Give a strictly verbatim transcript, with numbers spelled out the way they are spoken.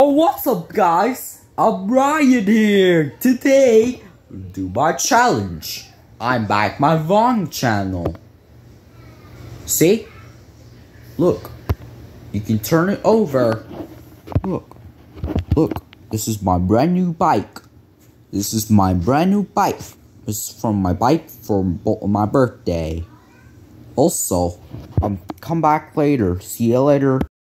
Oh, what's up, guys? I'm Ryan here. Today, we'll do my challenge. I'm back my Vlog channel. See? Look. You can turn it over. Look. Look. This is my brand new bike. This is my brand new bike. This is from my bike for my birthday. Also, um, come back later. See you later.